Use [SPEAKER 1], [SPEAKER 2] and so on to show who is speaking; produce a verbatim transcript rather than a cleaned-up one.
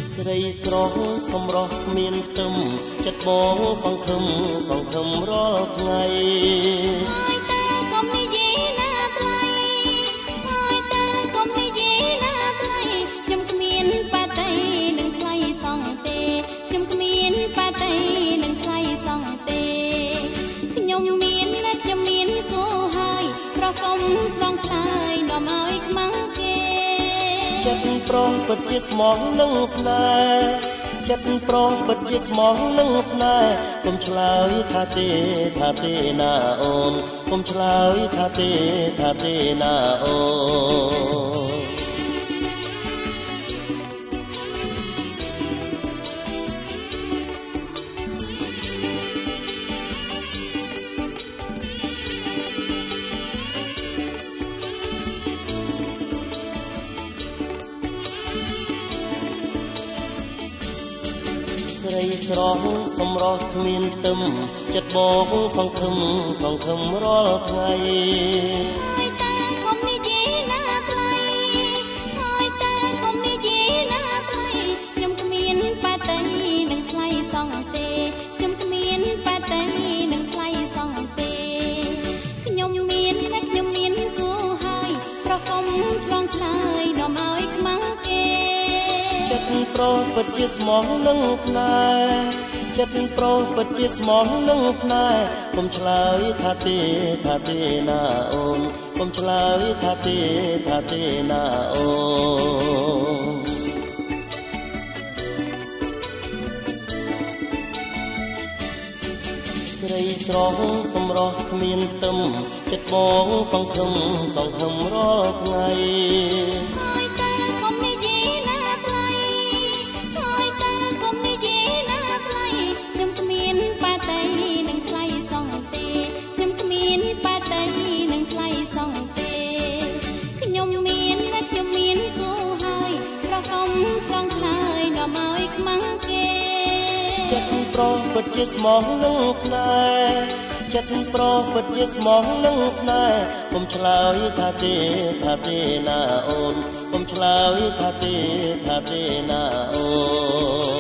[SPEAKER 1] ស្រីស្រស់សម្រស់គ្មានខ្ទឹមចិត្តបងសង្ឃឹមសង្ឃឹមរាល់ថ្ងៃ
[SPEAKER 2] ហើយតើកុំនិយាយណាថ្លៃហើយតើកុំនិយាយណាថ្លៃខ្ញុំគ្មានបាតីនឹងថ្លៃសងទេខ្ញុំគ្មានបាតីនឹងថ្លៃសងទេខ្ញុំមានណាស់ខ្ញុំមានគូហើយប្រកុំឆ្លងឆ្លើយនាំឲ្យខ្មាំងគេ
[SPEAKER 1] ចិត្តប្រុសពិតជាស្មោះនឹងស្នេហ៍ចិត្តប្រុសពិតជាស្មោះនឹងស្នេហ៍កុំឆ្លើយថាទេថាទេណាអូនកុំឆ្លើយថាទេថាទេណាអូនស្រីស្រស់សម្រស់គ្មានខ្ទឹមចិត្តបងសង្ឃឹមសង្ឃឹមរាល់ថ្ងៃ
[SPEAKER 2] ហើយតើកុំនិយាយណាថ្លៃហើយតើកុំនិយាយណាថ្លៃខ្ញុំគ្មានបាតីនឹងថ្លៃសងទេខ្ញុំគ្មានបាតីនឹងថ្លៃសងទេខ្ញុំមានណាស់ខ្ញុំមានគូហើយប្រកុំឆ្លងឆ្លើយនាំឲ្យខ្មាំងគេ
[SPEAKER 1] ចិត្តប្រុសពិតជាស្មោះនឹងស្នេហ៍ចិត្តប្រុសពិតជាស្មោះនឹងស្នេហ៍កុំឆ្លើយថាទេថាទេណាអូនកុំឆ្លើយថាទេថាទេណាអូនស្រីស្រស់សម្រស់គ្មានខ្ទឹមចិត្តបងសង្ឃឹមសង្ឃឹមរាល់ថ្ងៃ
[SPEAKER 2] ហើយតើកុំនិយាយណាថ្លៃហើយតើកុំនិយាយណាថ្លៃខ្ញុំគ្មានបាតីនឹងថ្លៃសងទេខ្ញុំគ្មានបាតីនឹងថ្លៃសងទេខ្ញុំមានណាស់ខ្ញុំមានគូហើយប្រកុំឆ្លងឆ្លើយនាំឲ្យខ្មាំងគេ
[SPEAKER 1] ចិត្តប្រុសពិតជាស្មោះនឹងស្នេហ៍ចិត្តប្រុសពិតជាស្មោះនឹងស្នេហ៍កុំឆ្លើយថាទេថាទេណាអូនកុំឆ្លើយថាទេថាទេណាអូន